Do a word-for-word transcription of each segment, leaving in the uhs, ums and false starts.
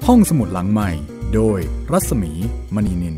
ห้องสมุดหลังใหม่โดยรัศมีมณีนิน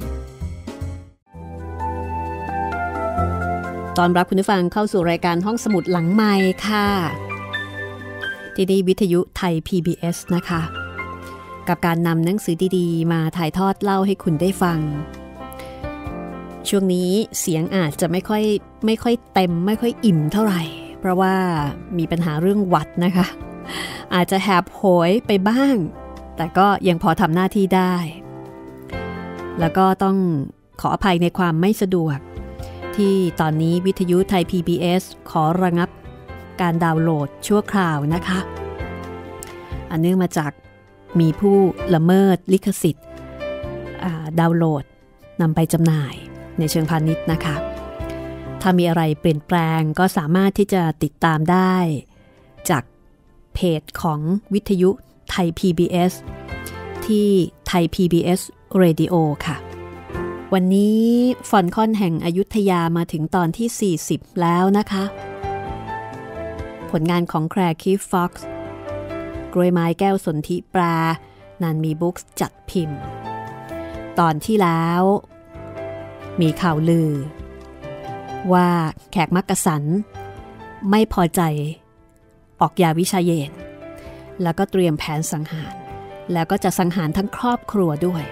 ตอนรับคุณผู้ฟังเข้าสู่รายการห้องสมุดหลังใหม่ค่ะที่นี่วิทยุไทย พี บี เอส นะคะกับการนำหนังสือดีๆมาถ่ายทอดเล่าให้คุณได้ฟังช่วงนี้เสียงอาจจะไม่ค่อยไม่ค่อยเต็มไม่ค่อยอิ่มเท่าไหร่เพราะว่ามีปัญหาเรื่องหวัดนะคะอาจจะแหบโหยไปบ้างแต่ก็ยังพอทำหน้าที่ได้แล้วก็ต้องขออภัยในความไม่สะดวกที่ตอนนี้วิทยุไทย พี บี เอส ขอระงับการดาวน์โหลดชั่วคราวนะคะอันเนื่องมาจากมีผู้ละเมิดลิขสิทธิ์ดาวน์โหลดนำไปจำหน่ายในเชิงพาณิชย์นะคะถ้ามีอะไรเปลี่ยนแปลงก็สามารถที่จะติดตามได้จากเพจของวิทยุไทย พี บี เอส ที่ไทย พี บี เอส Radio ค่ะวันนี้ฟอนคอนแห่งอยุธยามาถึงตอนที่สี่สิบแล้วนะคะผลงานของแคร์คีฟฟ็อกซ์กล้วยไม้แก้วสนธิปลานันมีบุ๊กส์จัดพิมพ์ตอนที่แล้วมีข่าวลือว่าแขกมักกะสันไม่พอใจออกยาวิชาเยนแล้วก็เตรียมแผนสังหารแล้วก็จะสังหารทั้งครอบครัวด้วย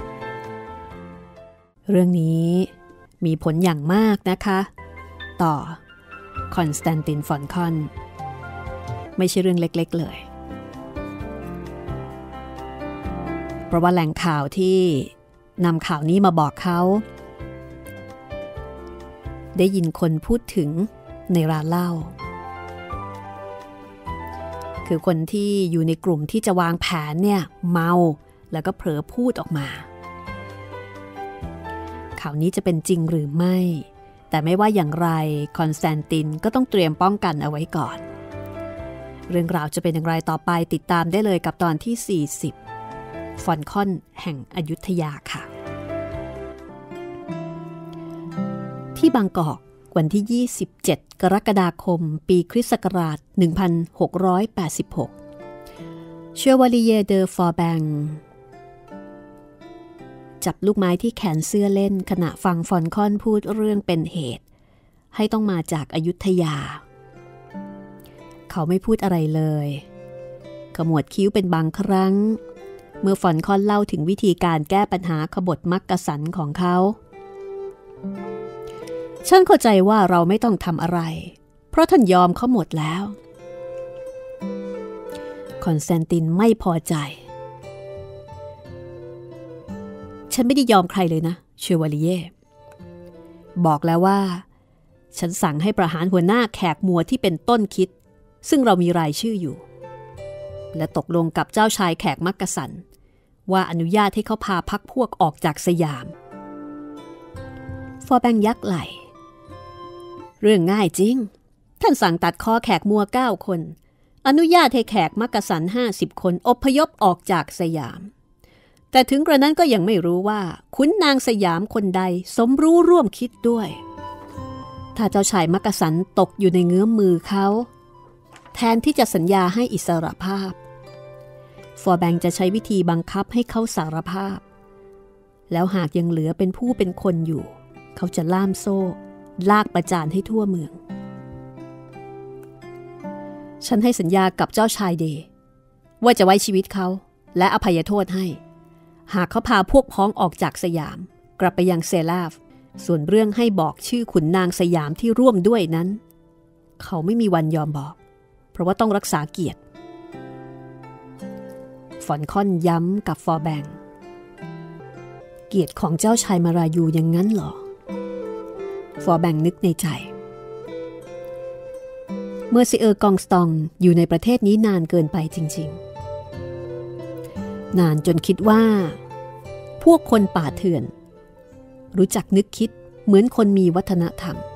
เรื่องนี้มีผลอย่างมากนะคะต่อคอนสแตนตินฟอนคอนไม่ใช่เรื่องเล็กๆเลยเพราะว่าแหล่งข่าวที่นำข่าวนี้มาบอกเขาได้ยินคนพูดถึงในร้านเหล้าคือคนที่อยู่ในกลุ่มที่จะวางแผนเนี่ยเมาแล้วก็เผลอพูดออกมาข่าวนี้จะเป็นจริงหรือไม่แต่ไม่ว่าอย่างไรคอนสแตนตินก็ต้องเตรียมป้องกันเอาไว้ก่อนเรื่องราวจะเป็นอย่างไรต่อไปติดตามได้เลยกับตอนที่สี่สิบฟอนคอนแห่งอยุธยาค่ะที่บางกอกวันที่ยี่สิบเจ็ดกรกฎาคมปีคริสต์ศักราชหนึ่งพันหกร้อยแปดสิบหกเชวาลีเยเดอฟอร์แบงจับลูกไม้ที่แขนเสื้อเล่นขณะฟังฟอนคอนพูดเรื่องเป็นเหตุให้ต้องมาจากอยุธยาเขาไม่พูดอะไรเลยขมวดคิ้วเป็นบางครั้งเมื่อฟอนคอนเล่าถึงวิธีการแก้ปัญหาขบฏมักกะสันของเขาฉันเข้าใจว่าเราไม่ต้องทำอะไรเพราะท่านยอมเขาหมดแล้วคอนสแตนตินไม่พอใจฉันไม่ได้ยอมใครเลยนะเชวาลีเย่บอกแล้วว่าฉันสั่งให้ประหารหัวหน้าแขกมัวที่เป็นต้นคิดซึ่งเรามีรายชื่ออยู่และตกลงกับเจ้าชายแขกมักกะสันว่าอนุญาตให้เขาพาพรรคพวกออกจากสยามฟอร์แบงยักไหลเรื่องง่ายจริงท่านสั่งตัดคอแขกมัวเก้าคนอนุญาตให้แขกมักกะสันห้าสิบคนอพยพออกจากสยามแต่ถึงกระนั้นก็ยังไม่รู้ว่าขุนนางสยามคนใดสมรู้ร่วมคิดด้วยถ้าเจ้าชายมักกะสันตกอยู่ในเงื้อมมือเขาแทนที่จะสัญญาให้อิสรภาพฟอร์แบงจะใช้วิธีบังคับให้เขาสารภาพแล้วหากยังเหลือเป็นผู้เป็นคนอยู่เขาจะล่ามโซ่ลากประจานให้ทั่วเมืองฉันให้สัญญากับเจ้าชายเดว่าจะไว้ชีวิตเขาและอภัยโทษให้หากเขาพาพวกพ้องออกจากสยามกลับไปยังเซลาฟส่วนเรื่องให้บอกชื่อขุนนางสยามที่ร่วมด้วยนั้นเขาไม่มีวันยอมบอกเพราะว่าต้องรักษาเกียรติฟอนคอนย้ำกับฟอร์แบงเกียรติของเจ้าชายมารายูอย่างนั้นเหรอฟอร์แบงนึกในใจเมื่อซิเออร์กองสตองอยู่ในประเทศนี้นานเกินไปจริงๆนานจนคิดว่าพวกคนป่าเถื่อนรู้จักนึกคิดเหมือนคนมีวัฒนธรรม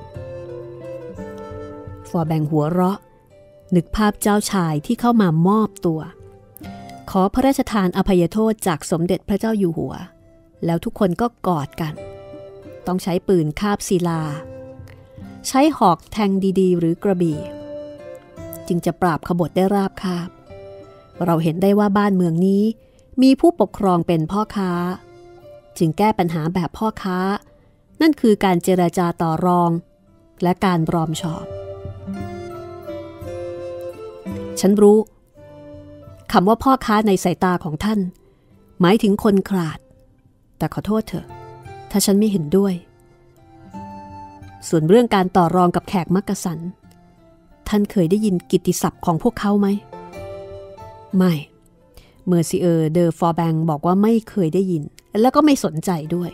ฟอร์แบงหัวเราะนึกภาพเจ้าชายที่เข้ามามอบตัวขอพระราชทานอภัยโทษจากสมเด็จพระเจ้าอยู่หัวแล้วทุกคนก็กอดกันต้องใช้ปืนคาบศิลาใช้หอกแทงดีๆหรือกระบี่จึงจะปราบขบฏได้ราบคาบเราเห็นได้ว่าบ้านเมืองนี้มีผู้ปกครองเป็นพ่อค้าจึงแก้ปัญหาแบบพ่อค้านั่นคือการเจรจาต่อรองและการรอมชอบฉันรู้คำว่าพ่อค้าในสายตาของท่านหมายถึงคนขลาดแต่ขอโทษเถอะถ้าฉันไม่เห็นด้วยส่วนเรื่องการต่อรองกับแขกมักกะสันท่านเคยได้ยินกิตติศัพท์ของพวกเขาไหมไม่เมอร์ซิเออร์เดอฟอร์แบงบอกว่าไม่เคยได้ยินแล้วก็ไม่สนใจด้วย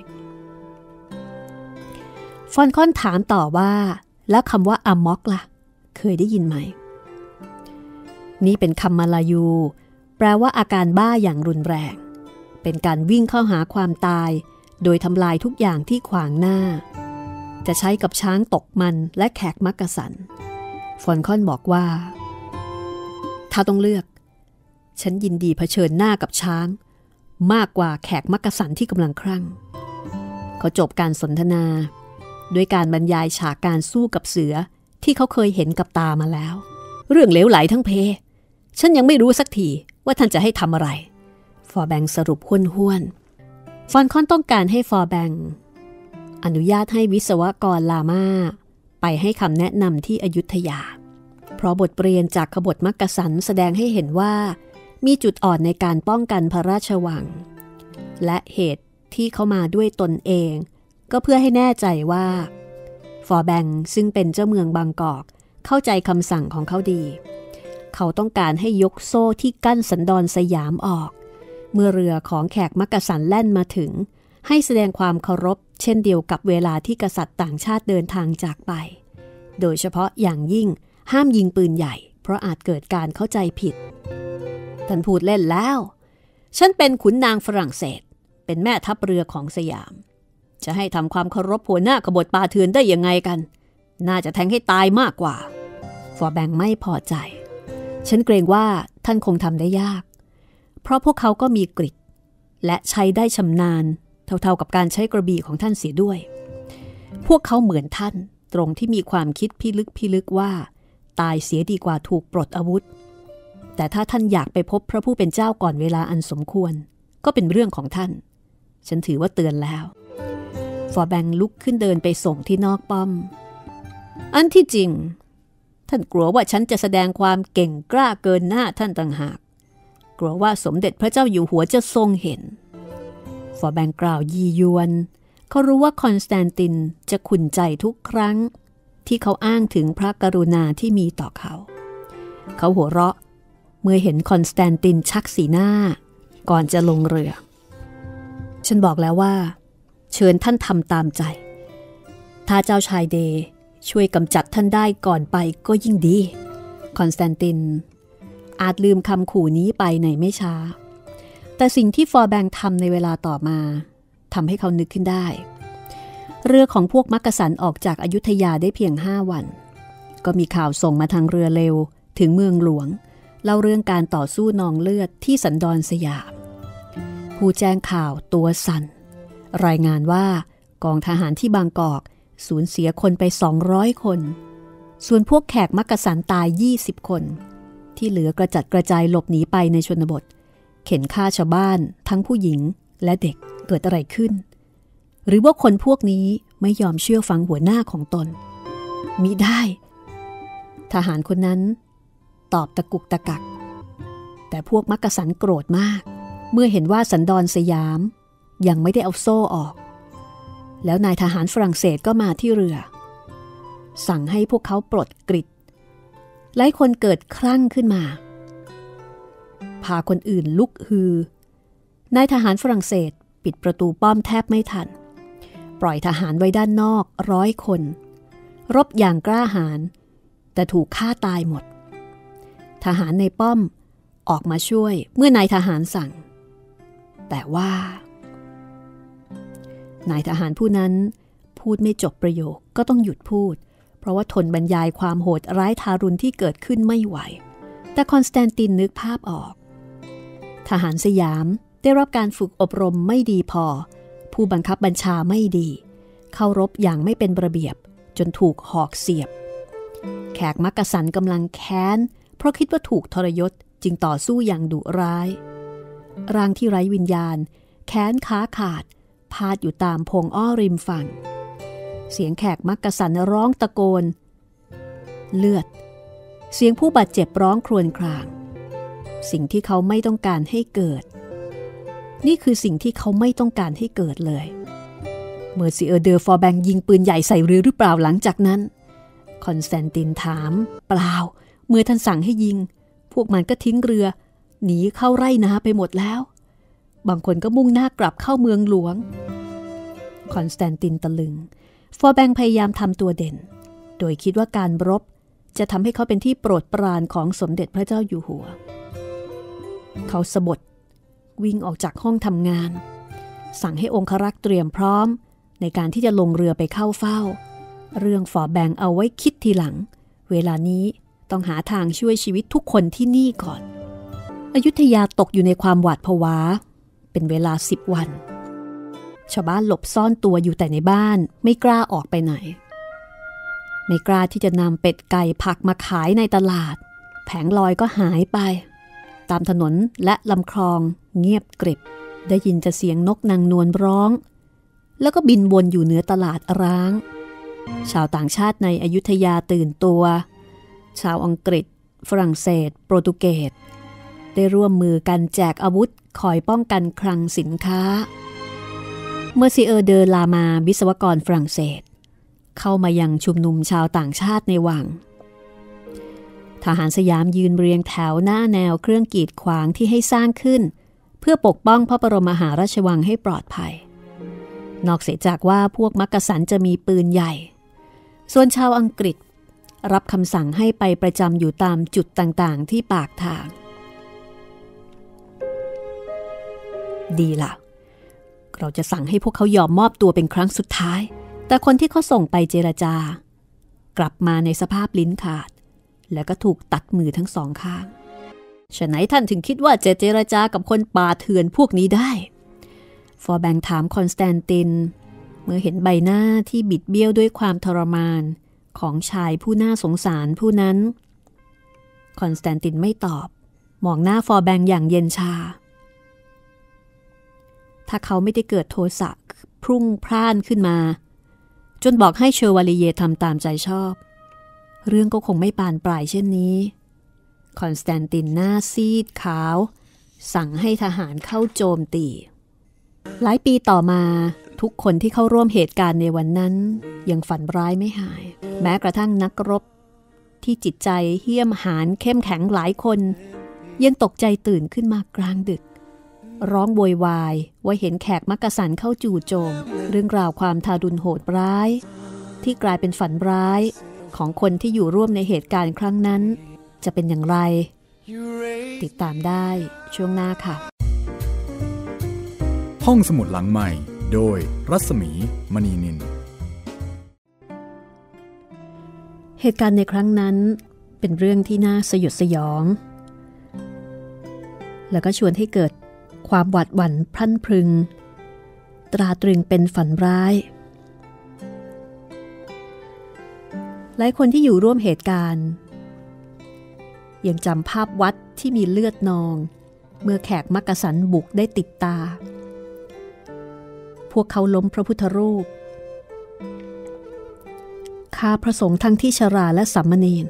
ฟอนคอนถามต่อว่าแล้วคำว่าอามอกล่ะเคยได้ยินไหมนี่เป็นคำมาลายูแปลว่าอาการบ้าอย่างรุนแรงเป็นการวิ่งเข้าหาความตายโดยทำลายทุกอย่างที่ขวางหน้าจะใช้กับช้างตกมันและแขกมักกะสันฟอนคอนบอกว่าถ้าต้องเลือกฉันยินดีเผชิญหน้ากับช้างมากกว่าแขกมักกะสันที่กำลังครั่งเขาจบการสนทนาด้วยการบรรยายฉากการสู้กับเสือที่เขาเคยเห็นกับตามาแล้วเรื่องเหลวไหลทั้งเพฉันยังไม่รู้สักทีว่าท่านจะให้ทำอะไรฟอร์แบงสรุปห้วนๆฟอนคอนต้องการให้ฟอร์แบงอนุญาตให้วิศวกรลาม่าไปให้คำแนะนำที่อยุธยาเพราะบทเรียนจากขบฏมักกะสันแสดงให้เห็นว่ามีจุดอ่อนในการป้องกันพระราชวังและเหตุที่เขามาด้วยตนเองก็เพื่อให้แน่ใจว่าฟอร์แบงซึ่งเป็นเจ้าเมืองบางกอกเข้าใจคำสั่งของเขาดีเขาต้องการให้ยกโซ่ที่กั้นสันดอนสยามออกเมื่อเรือของแขกมักกะสันแล่นมาถึงให้แสดงความเคารพเช่นเดียวกับเวลาที่กษัตริย์ต่างชาติเดินทางจากไปโดยเฉพาะอย่างยิ่งห้ามยิงปืนใหญ่เพราะอาจเกิดการเข้าใจผิดท่านพูดเล่นแล้วฉันเป็นขุนนางฝรั่งเศสเป็นแม่ทัพเรือของสยามจะให้ทำความเคารพหัวหน้ากบฏปาเถื่อนได้ยังไงกันน่าจะแทงให้ตายมากกว่าฟอร์แบงไม่พอใจฉันเกรงว่าท่านคงทำได้ยากเพราะพวกเขาก็มีกฤษและใช้ได้ชำนาญเท่าๆกับการใช้กระบี่ของท่านเสียด้วยพวกเขาเหมือนท่านตรงที่มีความคิดพิลึกพิลึกว่าตายเสียดีกว่าถูกปลดอาวุธแต่ถ้าท่านอยากไปพบพระผู้เป็นเจ้าก่อนเวลาอันสมควรก็เป็นเรื่องของท่านฉันถือว่าเตือนแล้วฟอร์แบงลุกขึ้นเดินไปส่งที่นอกป้อมอันที่จริงท่านกลัวว่าฉันจะแสดงความเก่งกล้าเกินหน้าท่านต่างหากกลัวว่าสมเด็จพระเจ้าอยู่หัวจะทรงเห็นฟอร์แบงกล่าวยียวนเขารู้ว่าคอนสแตนตินจะขุ่นใจทุกครั้งที่เขาอ้างถึงพระกรุณาที่มีต่อเขาเขาหัวเราะเมื่อเห็นคอนสแตนตินชักสีหน้าก่อนจะลงเรือฉันบอกแล้วว่าเชิญท่านทำตามใจถ้าเจ้าชายเดย์ช่วยกำจัดท่านได้ก่อนไปก็ยิ่งดีคอนสแตนตินอาจลืมคำขู่นี้ไปในไม่ช้าแต่สิ่งที่ฟอร์แบงทำในเวลาต่อมาทำให้เขานึกขึ้นได้เรือของพวกมักกะสันออกจากอยุธยาได้เพียงห้าวันก็มีข่าวส่งมาทางเรือเร็วถึงเมืองหลวงเล่าเรื่องการต่อสู้นองเลือดที่สันดอนสยามผู้แจ้งข่าวตัวสั่นรายงานว่ากองทหารที่บางกอกสูญเสียคนไปสองร้อยคนส่วนพวกแขกมักกะสันตายยี่สิบคนที่เหลือกระจัดกระจายหลบหนีไปในชนบทเข็นฆ่าชาวบ้านทั้งผู้หญิงและเด็กเกิดอะไรขึ้นหรือว่าคนพวกนี้ไม่ยอมเชื่อฟังหัวหน้าของตนมิได้ทหารคนนั้นตอบตะกุกตะกักแต่พวกมักกะสันโกรธมากเมื่อเห็นว่าสันดอนสยามยังไม่ได้เอาโซ่ออกแล้วนายทหารฝรั่งเศสก็มาที่เรือสั่งให้พวกเขาปลดกฤษหลายคนเกิดคลั่งขึ้นมาพาคนอื่นลุกฮือนายทหารฝรั่งเศสปิดประตูป้อมแทบไม่ทันปล่อยทหารไว้ด้านนอกร้อยคนรบอย่างกล้าหาญแต่ถูกฆ่าตายหมดทหารในป้อมออกมาช่วยเมื่อนายทหารสั่งแต่ว่านายทหารผู้นั้นพูดไม่จบประโยคก็ต้องหยุดพูดเพราะว่าทนบรรยายความโหดร้ายทารุณที่เกิดขึ้นไม่ไหวแต่คอนสแตนตินนึกภาพออกทหารสยามได้รับการฝึกอบรมไม่ดีพอผู้บังคับบัญชาไม่ดีเข้ารบอย่างไม่เป็นระเบียบจนถูกหอกเสียบแขกมักกะสันกำลังแค้นเพราะคิดว่าถูกทรยศจึงต่อสู้อย่างดุร้ายร่างที่ไร้วิญญาณแขนขาขาดพาดอยู่ตามพงอ้อริมฝั่งเสียงแขกมักกะสันร้องตะโกนเลือดเสียงผู้บาดเจ็บร้องครวญครางสิ่งที่เขาไม่ต้องการให้เกิดนี่คือสิ่งที่เขาไม่ต้องการให้เกิดเลยเมอร์ซิเออร์เดอฟอร์แบงยิงปืนใหญ่ใส่เรือหรือเปล่าหลังจากนั้นคอนสแตนตินถามเปล่าเมื่อท่านสั่งให้ยิงพวกมันก็ทิ้งเรือหนีเข้าไร่นาไปหมดแล้วบางคนก็มุ่งหน้ากลับเข้าเมืองหลวงคอนสแตนตินตะลึงฟอร์แบงพยายามทำตัวเด่นโดยคิดว่าการรบจะทำให้เขาเป็นที่โปรดปรานของสมเด็จพระเจ้าอยู่หัวเขาสะบดวิ่งออกจากห้องทำงานสั่งให้องครักษ์เตรียมพร้อมในการที่จะลงเรือไปเข้าเฝ้าเรื่องฟอร์แบงเอาไว้คิดทีหลังเวลานี้ต้องหาทางช่วยชีวิตทุกคนที่นี่ก่อนอยุธยาตกอยู่ในความหวาดผวาเป็นเวลาสิบวันชาวบ้านหลบซ่อนตัวอยู่แต่ในบ้านไม่กล้าออกไปไหนไม่กล้าที่จะนำเป็ดไก่ผักมาขายในตลาดแผงลอยก็หายไปตามถนนและลำคลองเงียบกริบได้ยินแต่เสียงนกนางนวลร้องแล้วก็บินวนอยู่เหนือตลาดร้างชาวต่างชาติในอยุธยาตื่นตัวชาวอังกฤษฝรั่งเศสโปรตุเกสได้ร่วมมือกันแจกอาวุธคอยป้องกันคลังสินค้าเมอร์ซิเออร์เดอลามาวิศวกรฝรั่งเศสเข้ามายังชุมนุมชาวต่างชาติในวังทหารสยามยืนเรียงแถวหน้าแนวเครื่องกีดขวางที่ให้สร้างขึ้นเพื่อปกป้องพระบรมมหาราชวังให้ปลอดภัยนอกเสียจากว่าพวกมักกะสันจะมีปืนใหญ่ส่วนชาวอังกฤษรับคำสั่งให้ไปประจำอยู่ตามจุดต่างๆที่ปากทางดีล่ะเราจะสั่งให้พวกเขายอมมอบตัวเป็นครั้งสุดท้ายแต่คนที่เขาส่งไปเจรจากลับมาในสภาพลิ้นขาดแล้วก็ถูกตัดมือทั้งสองข้างฉะไหนท่านถึงคิดว่าจะเจรจากับคนป่าเถื่อนพวกนี้ได้ฟอร์แบงถามคอนสแตนตินเมื่อเห็นใบหน้าที่บิดเบี้ยวด้วยความทรมานของชายผู้น่าสงสารผู้นั้นคอนสแตนตินไม่ตอบมองหน้าฟอร์แบงอย่างเย็นชาถ้าเขาไม่ได้เกิดโทสะพรุ่งพร่านขึ้นมาจนบอกให้เชอวาลีเยทำตามใจชอบเรื่องก็คงไม่ปานปลายเช่นนี้คอนสแตนตินหน้าซีดขาวสั่งให้ทหารเข้าโจมตีหลายปีต่อมาทุกคนที่เข้าร่วมเหตุการณ์ในวันนั้นยังฝันร้ายไม่หายแม้กระทั่งนักรบที่จิตใจเหี้ยมหาญเข้มแข็งหลายคนยังตกใจตื่นขึ้นมากลางดึกร้องโวยวายว่าเห็นแขกมักกะสันเข้าจู่โจมเรื่องราวความทารุณโหดร้ายที่กลายเป็นฝันร้ายของคนที่อยู่ร่วมในเหตุการณ์ครั้งนั้นจะเป็นอย่างไรติดตามได้ช่วงหน้าค่ะห้องสมุดหลังใหม่โดยรัศมีมณีนินเหตุการณ์ในครั้งนั้นเป็นเรื่องที่น่าสยดสยองแล้วก็ชวนให้เกิดความหวาดหวั่นพรั่นพรึงตราตรึงเป็นฝันร้ายหลายคนที่อยู่ร่วมเหตุการณ์ยังจำภาพวัดที่มีเลือดนองเมื่อแขกมักกะสันบุกได้ติดตาพวกเขาล้มพระพุทธรูปฆ่าพระสงฆ์ทั้งที่ชราและสามเณร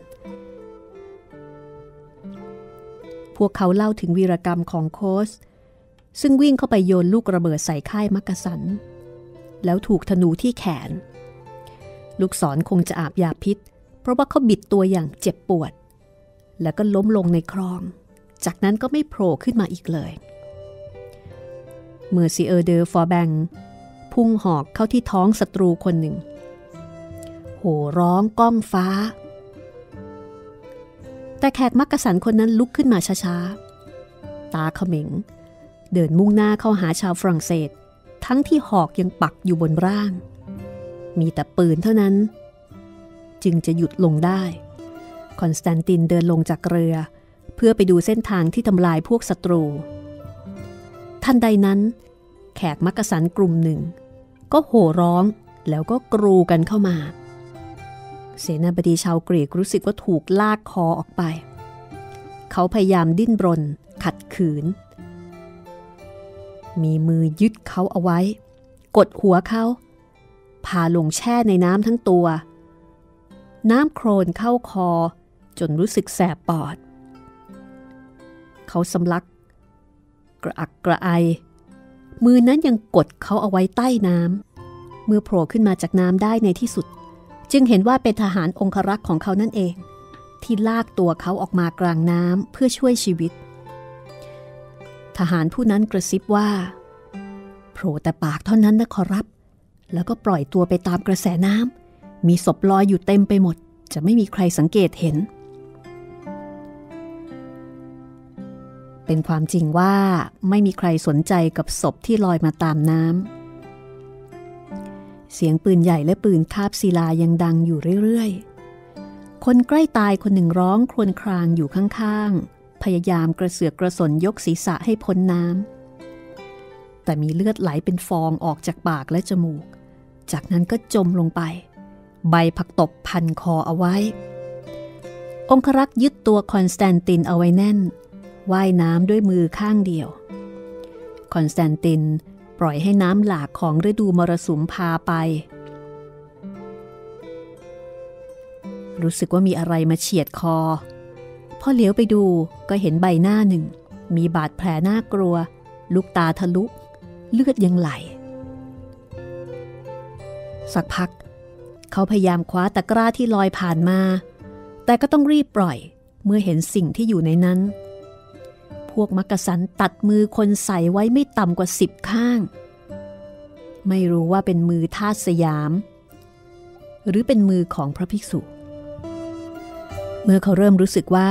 พวกเขาเล่าถึงวีรกรรมของโคสซึ่งวิ่งเข้าไปโยนลูกระเบิดใส่ค่ายมักกะสันแล้วถูกธนูที่แขนลูกศรคงจะอาบยาพิษเพราะว่าเขาบิดตัวอย่างเจ็บปวดแล้วก็ล้มลงในคลองจากนั้นก็ไม่โผล่ขึ้นมาอีกเลยเมอร์ซิเออร์เดอฟอร์แบงพุ่งหอกเข้าที่ท้องศัตรูคนหนึ่งโห่ร้องก้องฟ้าแต่แขกมักกะสันคนนั้นลุกขึ้นมาช้าๆตาเขม็งเดินมุ่งหน้าเข้าหาชาวฝรั่งเศสทั้งที่หอกยังปักอยู่บนร่างมีแต่ปืนเท่านั้นจึงจะหยุดลงได้คอนสแตนตินเดินลงจากเรือเพื่อไปดูเส้นทางที่ทำลายพวกศัตรูทันใดนั้นแขกมักกะสันกลุ่มหนึ่งก็โห่ร้องแล้วก็กรูกันเข้ามาเสนาบดีชาวกรีกรู้สึกว่าถูกลากคอออกไปเขาพยายามดิ้นรนขัดขืนมีมือยึดเขาเอาไว้กดหัวเขาพาลงแช่ในน้ำทั้งตัวน้ำโคลนเข้าคอจนรู้สึกแสบปอดเขาสำลักกระอักกระไอมือนั้นยังกดเขาเอาไว้ใต้น้ำเมื่อโผล่ขึ้นมาจากน้ำได้ในที่สุดจึงเห็นว่าเป็นทหารองครักษ์ของเขานั่นเองที่ลากตัวเขาออกมากลางน้ำเพื่อช่วยชีวิตทหารผู้นั้นกระซิบว่าโผล่แต่ปากเท่านั้นนะขอรับแล้วก็ปล่อยตัวไปตามกระแสน้ำมีศพลอยอยู่เต็มไปหมดจะไม่มีใครสังเกตเห็นเป็นความจริงว่าไม่มีใครสนใจกับศพที่ลอยมาตามน้ำเสียงปืนใหญ่และปืนคาบศิลายังดังอยู่เรื่อยๆคนใกล้ตายคนหนึ่งร้องครวญครางอยู่ข้างๆพยายามกระเสือกกระสนยกศีรษะให้พ้นน้ำแต่มีเลือดไหลเป็นฟองออกจากปากและจมูกจากนั้นก็จมลงไปใบผักตบพันคอเอาไว้องครักษ์ยึดตัวคอนสแตนตินเอาไว้แน่นว่ายน้ำด้วยมือข้างเดียวคอนสแตนตินปล่อยให้น้ำหลากของฤดูมรสุมพาไปรู้สึกว่ามีอะไรมาเฉียดคอพอเหลียวไปดูก็เห็นใบหน้าหนึ่งมีบาดแผลน่ากลัวลูกตาทะลุเลือดยังไหลสักพักเขาพยายามคว้าตะกร้าที่ลอยผ่านมาแต่ก็ต้องรีบปล่อยเมื่อเห็นสิ่งที่อยู่ในนั้นพวกมักกะสันตัดมือคนใส่ไว้ไม่ต่ำกว่าสิบข้างไม่รู้ว่าเป็นมือทาสสยามหรือเป็นมือของพระภิกษุเมื่อเขาเริ่มรู้สึกว่า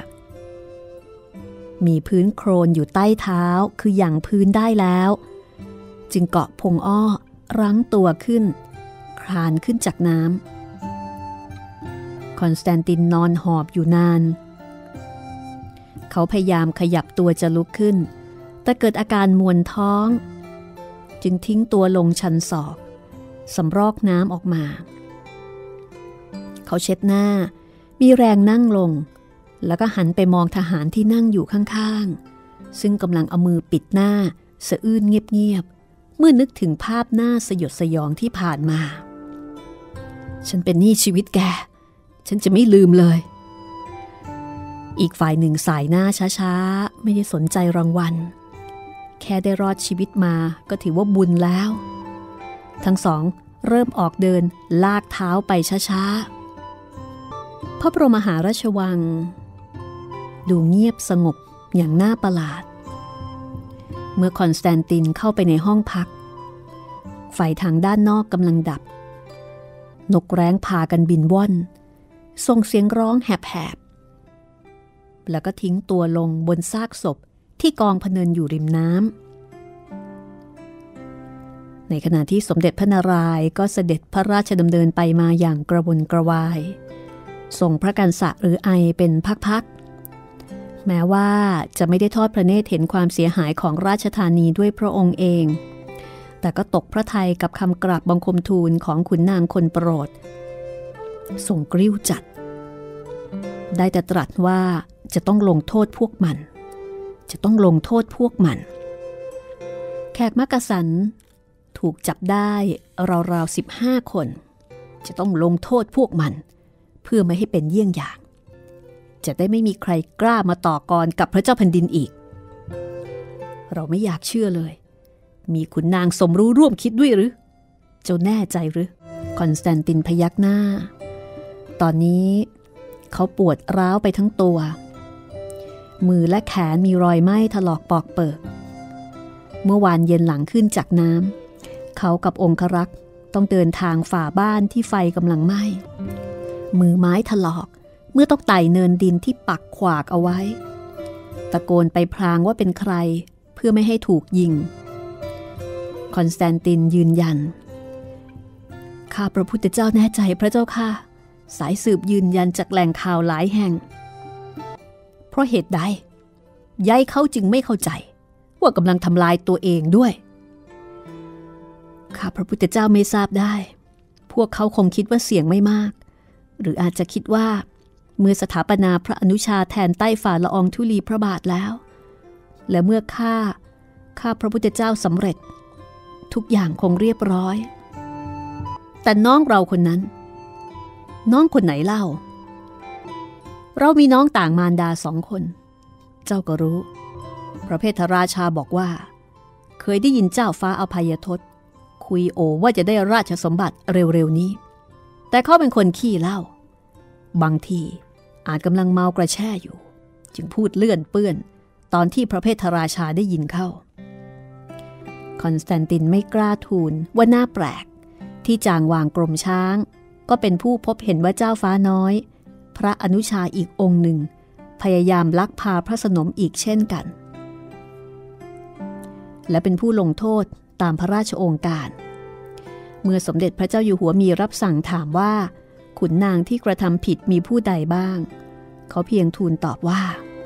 มีพื้นโคลนอยู่ใต้เท้าคือหยั่งพื้นได้แล้วจึงเกาะพงอ้อรั้งตัวขึ้นคลานขึ้นจากน้ำคอนสแตนตินนอนหอบอยู่นานเขาพยายามขยับตัวจะลุกขึ้นแต่เกิดอาการมวนท้องจึงทิ้งตัวลงชันศอกสำรอกน้ำออกมาเขาเช็ดหน้ามีแรงนั่งลงแล้วก็หันไปมองทหารที่นั่งอยู่ข้างๆซึ่งกำลังเอามือปิดหน้าสะอื้นเงียบๆเมื่อนึกถึงภาพหน้าสยดสยองที่ผ่านมาฉันเป็นหนี้ชีวิตแกฉันจะไม่ลืมเลยอีกฝ่ายหนึ่งสายหน้าช้าๆไม่ได้สนใจรางวัลแค่ได้รอดชีวิตมาก็ถือว่าบุญแล้วทั้งสองเริ่มออกเดินลากเท้าไปช้าๆพระบรมมหาราชวังดูเงียบสงบอย่างน่าประหลาดเมื่อคอนสแตนตินเข้าไปในห้องพักไฟทางด้านนอกกำลังดับนกแร้งพากันบินว่อนส่งเสียงร้องแหบๆแล้วก็ทิ้งตัวลงบนซากศพที่กองพเนินอยู่ริมน้ำในขณะที่สมเด็จพระนารายณ์ก็เสด็จพระราชดำเนินไปมาอย่างกระวนกระวายทรงพระกันสะหรือไอเป็นพักๆแม้ว่าจะไม่ได้ทอดพระเนตรเห็นความเสียหายของราชธานีด้วยพระองค์เองแต่ก็ตกพระทัยกับคำกราบบังคมทูลของขุนนางคนโปรดทรงกริ้วจัดได้แต่ตรัสว่าจะต้องลงโทษพวกมันจะต้องลงโทษพวกมันแขกมักกะสันถูกจับได้ราวๆสิบห้าคนจะต้องลงโทษพวกมันเพื่อไม่ให้เป็นเยี่ยงอย่างจะได้ไม่มีใครกล้ามาต่อกรกับพระเจ้าแผ่นดินอีกเราไม่อยากเชื่อเลยมีขุนนางสมรู้ร่วมคิดด้วยหรือเจ้าแน่ใจหรือคอนสแตนตินพยักหน้าตอนนี้เขาปวดร้าวไปทั้งตัวมือและแขนมีรอยไหม้ถลอกปอกเปิกเมื่อวานเย็นหลังขึ้นจากน้ำเขากับองครักษ์ต้องเดินทางฝ่าบ้านที่ไฟกำลังไหม้มือไม้ถลอกเมื่อต้องไต่เนินดินที่ปักขวากเอาไว้ตะโกนไปพลางว่าเป็นใครเพื่อไม่ให้ถูกยิงคอนสแตนตินยืนยันข้าพระพุทธเจ้าแน่ใจพระเจ้าค่ะสายสืบยืนยันจากแหล่งข่าวหลายแห่งเพราะเหตุใดยายเขาจึงไม่เข้าใจว่ากำลังทำลายตัวเองด้วยข้าพระพุทธเจ้าไม่ทราบได้พวกเขาคงคิดว่าเสี่ยงไม่มากหรืออาจจะคิดว่าเมื่อสถาปนาพระอนุชาแทนใต้ฝ่าละอองธุลีพระบาทแล้วและเมื่อข้าข้าพระพุทธเจ้าสำเร็จทุกอย่างคงเรียบร้อยแต่น้องเราคนนั้นน้องคนไหนเล่าเรามีน้องต่างมารดาสองคนเจ้าก็รู้พระเพทราชาบอกว่าเคยได้ยินเจ้าฟ้าอภัยทศคุยโอว่าจะได้ราชสมบัติเร็วๆนี้แต่เขาเป็นคนขี้เหล้าบางทีอาจกำลังเมากระแช่อยู่จึงพูดเลื่อนเปื้อนตอนที่พระเพทราชาได้ยินเข้าคอนสแตนตินไม่กล้าทูลว่าน่าแปลกที่จางวางกรมช้างก็เป็นผู้พบเห็นว่าเจ้าฟ้าน้อยพระอนุชาอีกองค์หนึ่งพยายามลักพาพระสนมอีกเช่นกันและเป็นผู้ลงโทษตามพระราชโองการเมื่อสมเด็จพระเจ้าอยู่หัวมีรับสั่งถามว่าขุนนางที่กระทำผิดมีผู้ใดบ้างเขาเพียงทูลตอบว่า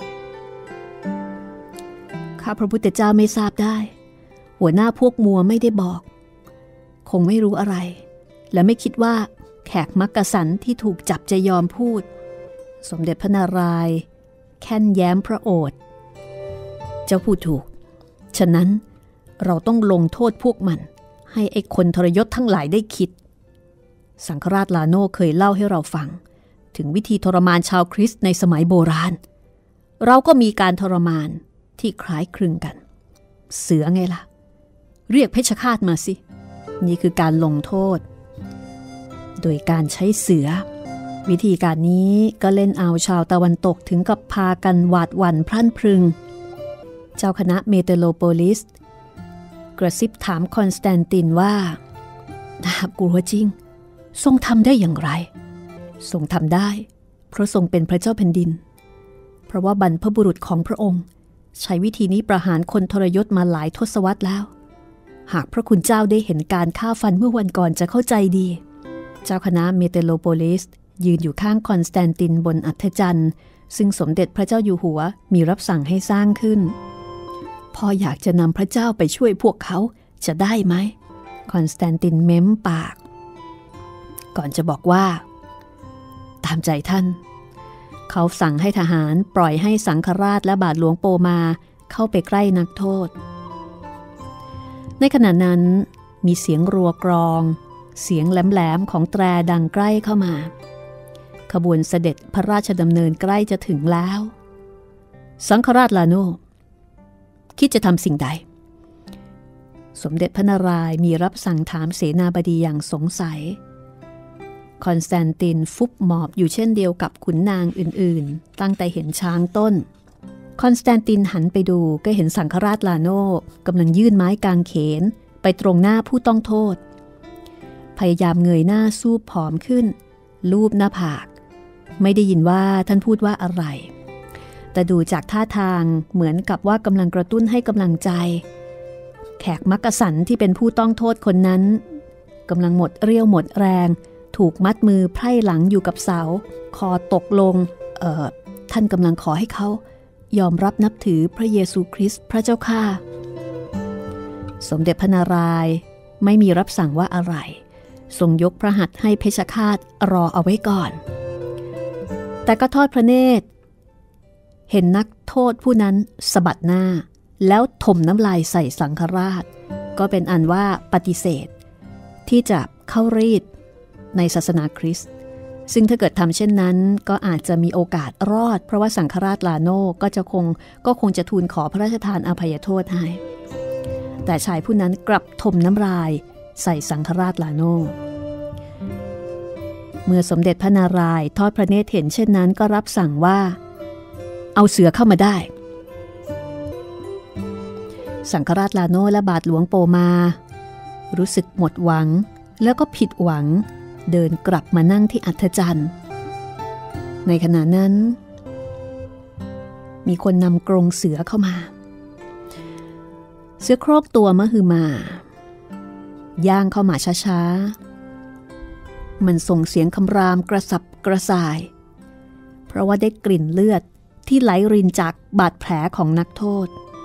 ข้าพระพุทธเจ้าไม่ทราบได้หัวหน้าพวกมัวไม่ได้บอกคงไม่รู้อะไรและไม่คิดว่าแขกมักกะสันที่ถูกจับจะยอมพูดสมเด็จพระนารายณ์แค่นแย้มพระโอษฐ์เจ้าพูดถูกฉะนั้นเราต้องลงโทษพวกมันให้ไอ้คนทรยศทั้งหลายได้คิดสังฆราชลาโนเคยเล่าให้เราฟังถึงวิธีทรมานชาวคริสต์ในสมัยโบราณเราก็มีการทรมานที่คล้ายคลึงกันเสือไงล่ะเรียกเพชฌฆาตมาสินี่คือการลงโทษโดยการใช้เสือวิธีการนี้ก็เล่นเอาชาวตะวันตกถึงกับพากันหวาดหวั่นพรั่นพรึงเจ้าคณะเมเตโลโปลิสกระซิบถามคอนสแตนตินว่าน่ากลัวจริงทรงทำได้อย่างไรทรงทำได้เพราะทรงเป็นพระเจ้าแผ่นดินเพราะว่าบรรพบุรุษของพระองค์ใช้วิธีนี้ประหารคนทรยศมาหลายทศวรรษแล้วหากพระคุณเจ้าได้เห็นการฆ่าฟันเมื่อวันก่อนจะเข้าใจดีเจ้าคณะเมเตโลโปลิสยืนอยู่ข้างคอนสแตนตินบนอัฐจันทร์ซึ่งสมเด็จพระเจ้าอยู่หัวมีรับสั่งให้สร้างขึ้นพ่ออยากจะนำพระเจ้าไปช่วยพวกเขาจะได้ไหมคอนสแตนตินเม้มปากก่อนจะบอกว่าตามใจท่านเขาสั่งให้ทหารปล่อยให้สังฆราชและบาทหลวงโปมาเข้าไปใกล้นักโทษในขณะนั้นมีเสียงรัวกรองเสียงแหลมๆของแตรดังใกล้เข้ามาขบวนเสด็จพระราชดำเนินใกล้จะถึงแล้วสังฆราชลาโนคิดจะทำสิ่งใดสมเด็จพระนารายณ์มีรับสั่งถามเสนาบดีอย่างสงสัยคอนสแตนตินฟุบหมอบอยู่เช่นเดียวกับขุนนางอื่นๆตั้งแต่เห็นช้างต้นคอนสแตนตินหันไปดูก็เห็นสังฆราชลาโนกำลังยื่นไม้กางเขนไปตรงหน้าผู้ต้องโทษพยายามเงยหน้าสู้ผอมขึ้นลูบหน้าผากไม่ได้ยินว่าท่านพูดว่าอะไรแต่ดูจากท่าทางเหมือนกับว่ากำลังกระตุ้นให้กำลังใจแขกมักกะสันที่เป็นผู้ต้องโทษคนนั้นกำลังหมดเรี่ยวหมดแรงถูกมัดมือไพร่หลังอยู่กับเสาคอตกลงเอ่อท่านกำลังขอให้เขายอมรับนับถือพระเยซูคริสต์พระเจ้าข้าสมเด็จพระนารายณ์ไม่มีรับสั่งว่าอะไรทรงยกพระหัตถ์ให้เพชฌฆาตรอเอาไว้ก่อนแต่ก็ทอดพระเนตรเห็นนักโทษผู้นั้นสะบัดหน้าแล้วถมน้ำลายใส่สังฆราชก็เป็นอันว่าปฏิเสธที่จะเข้ารีดในศาสนาคริสต์ซึ่งถ้าเกิดทำเช่นนั้นก็อาจจะมีโอกาสรอดเพราะว่าสังฆราชลาโนก็จะคงก็คงจะทูลขอพระราชทานอภัยโทษให้แต่ชายผู้นั้นกลับถมน้ำลายใส่สังฆราชลาโนเมื่อสมเด็จพระนารายณ์ทอดพระเนตรเห็นเช่นนั้นก็รับสั่งว่าเอาเสือเข้ามาได้สังฆราชลาโนและบาทหลวงโปมารู้สึกหมดหวังแล้วก็ผิดหวังเดินกลับมานั่งที่อัฐจันทร์ในขณะนั้นมีคนนำกรงเสือเข้ามาเสือโคร่งตัวมหึมาย่างเข้ามาช้าๆมันส่งเสียงคำรามกระสับกระส่ายเพราะว่าได้กลิ่นเลือดที่ไหลรินจากบาดแผลของนักโทษ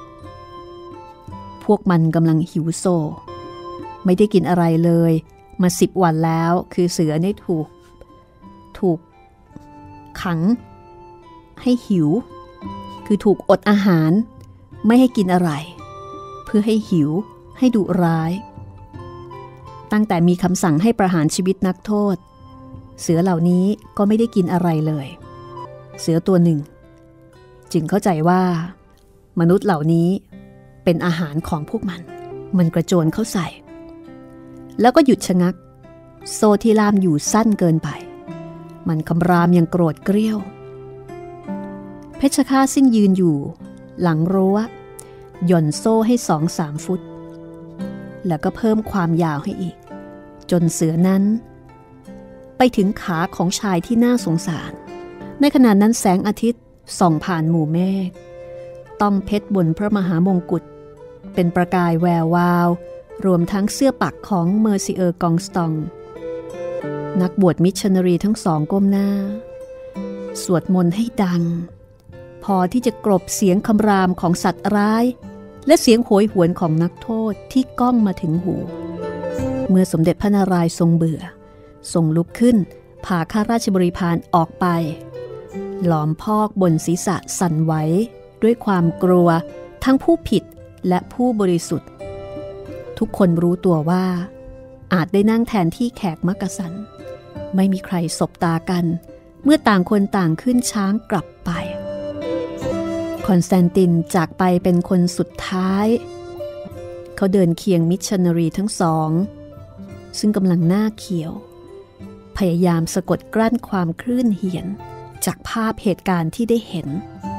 พวกมันกำลังหิวโซไม่ได้กินอะไรเลยมาสิบวันแล้วคือเสือได้ถูกถูกขังให้หิวคือถูกอดอาหารไม่ให้กินอะไรเพื่อพื่อให้หิวให้ดุร้ายตั้งแต่มีคำสั่งให้ประหารชีวิตนักโทษเสือเหล่านี้ก็ไม่ได้กินอะไรเลยเสือตัวหนึ่งจึงเข้าใจว่ามนุษย์เหล่านี้เป็นอาหารของพวกมันมันกระโจนเข้าใส่แล้วก็หยุดชะงักโซ่ที่ล่ามอยู่สั้นเกินไปมันคำรามอย่างโกรธเกรี้ยวเพชฌฆาตซึ่งยืนอยู่หลังรั้วหย่อนโซ่ให้สองสามฟุตแล้วก็เพิ่มความยาวให้อีกจนเสือนั้นไปถึงขาของชายที่น่าสงสารในขณะนั้นแสงอาทิตย์ส่องผ่านหมู่เมฆต้องเพชรบนพระมหามงกุฎเป็นประกายแวววาวรวมทั้งเสื้อปักของเมอร์ซิเออร์กองสตองนักบวชมิชชันนารีทั้งสองก้มหน้าสวดมนต์ให้ดังพอที่จะกลบเสียงคำรามของสัตว์ร้ายและเสียงโหยหวนของนักโทษที่ก้องมาถึงหูเมื่อสมเด็จพระนารายณ์ทรงเบื่อทรงลุกขึ้นพาข้าราชบริพารออกไปหลอมพอกบนศีรษะสั่นไหวด้วยความกลัวทั้งผู้ผิดและผู้บริสุทธิ์ทุกคนรู้ตัวว่าอาจได้นั่งแทนที่แขกมักกะสันไม่มีใครสบตากันเมื่อต่างคนต่างขึ้นช้างกลับไปคอนสแตนตินจากไปเป็นคนสุดท้ายเขาเดินเคียงมิชชันนารีทั้งสองซึ่งกำลังหน้าเขียวพยายามสะกดกลั้นความคลื่นเหียนจากภาพเหตุการณ์ที่ได้เห็น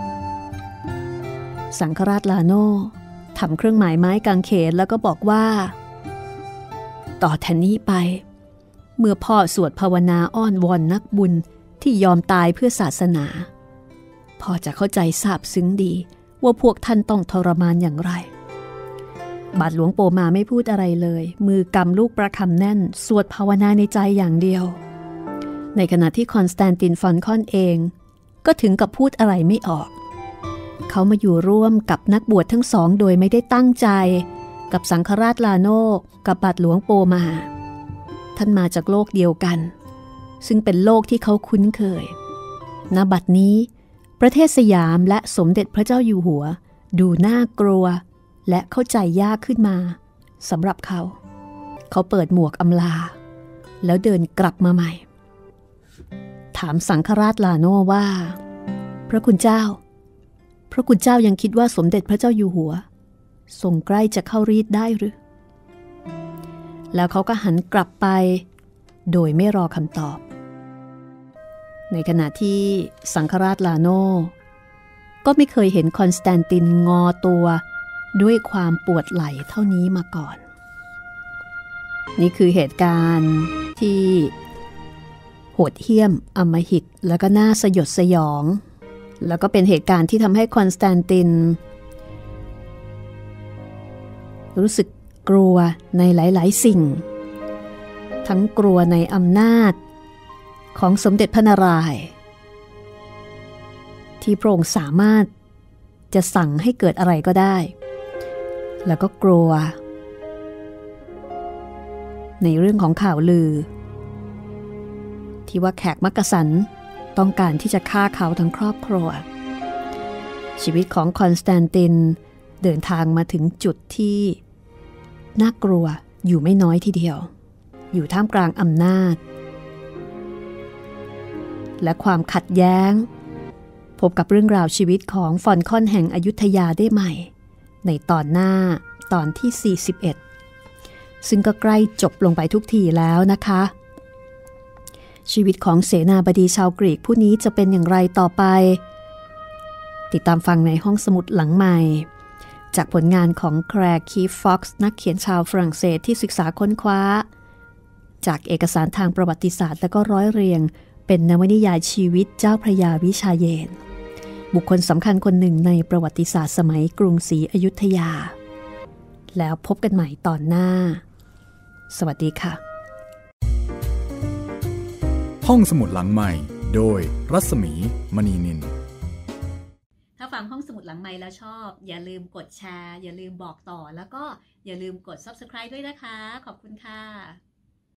สังฆราชลาโน่ทำเครื่องหมายไม้กางเขนแล้วก็บอกว่าต่อแทนนี้ไปเมื่อพ่อสวดภาวนาอ้อนวอนนักบุญที่ยอมตายเพื่อศาสนาพ่อจะเข้าใจซาบซึ้งดีว่าพวกท่านต้องทรมานอย่างไรบาทหลวงโปมาไม่พูดอะไรเลยมือกำลูกประคำแน่นสวดภาวนาในใจอย่างเดียวในขณะที่คอนสแตนตินฟอนคอนเองก็ถึงกับพูดอะไรไม่ออกเขามาอยู่ร่วมกับนักบวชทั้งสองโดยไม่ได้ตั้งใจกับสังฆราชลาโน่กับบาทหลวงโปมาท่านมาจากโลกเดียวกันซึ่งเป็นโลกที่เขาคุ้นเคยณบัดนี้ประเทศสยามและสมเด็จพระเจ้าอยู่หัวดูน่ากลัวและเข้าใจยากขึ้นมาสำหรับเขาเขาเปิดหมวกอำลาแล้วเดินกลับมาใหม่ถามสังฆราชลาโน่ว่าพระคุณเจ้าพระคุณเจ้ายังคิดว่าสมเด็จพระเจ้าอยู่หัวทรงใกล้จะเข้ารีดได้หรือแล้วเขาก็หันกลับไปโดยไม่รอคำตอบในขณะที่สังฆราชลาโน่ก็ไม่เคยเห็นคอนสแตนตินงอตัวด้วยความปวดไหล่เท่านี้มาก่อนนี่คือเหตุการณ์ที่โหดเหี้ยมอำมหิตแล้วก็น่าสยดสยองแล้วก็เป็นเหตุการณ์ที่ทำให้คอนสแตนตินรู้สึกกลัวในหลายๆสิ่งทั้งกลัวในอำนาจของสมเด็จพระนารายณ์ที่พระองค์สามารถจะสั่งให้เกิดอะไรก็ได้แล้วก็กลัวในเรื่องของข่าวลือที่ว่าแขกมักกะสันต้องการที่จะฆ่าเขาทั้งครอบครัวชีวิตของคอนสแตนตินเดินทางมาถึงจุดที่น่ากลัวอยู่ไม่น้อยทีเดียวอยู่ท่ามกลางอำนาจและความขัดแย้งพบกับเรื่องราวชีวิตของฟอนคอนแห่งอยุธยาได้ใหม่ในตอนหน้าตอนที่สี่สิบเอ็ดซึ่งก็ใกล้จบลงไปทุกทีแล้วนะคะชีวิตของเสนาบดีชาวกรีกผู้นี้จะเป็นอย่างไรต่อไปติดตามฟังในห้องสมุดหลังใหม่จากผลงานของแคลร์คีฟฟ็อกซ์นักเขียนชาวฝรั่งเศสที่ศึกษาค้นคว้าจากเอกสารทางประวัติศาสตร์และก็ร้อยเรียงเป็นนวนิยายชีวิตเจ้าพระยาวิชาเยนบุคคลสำคัญคนหนึ่งในประวัติศาสตร์สมัยกรุงศรีอยุธยาแล้วพบกันใหม่ตอนหน้าสวัสดีค่ะห้องสมุดหลังใหม่โดยรัศมีมณีนินถ้าฟังห้องสมุดหลังใหม่แล้วชอบอย่าลืมกดแชร์อย่าลืมบอกต่อแล้วก็อย่าลืมกด ซับสไครบ์ ด้วยนะคะขอบคุณค่ะ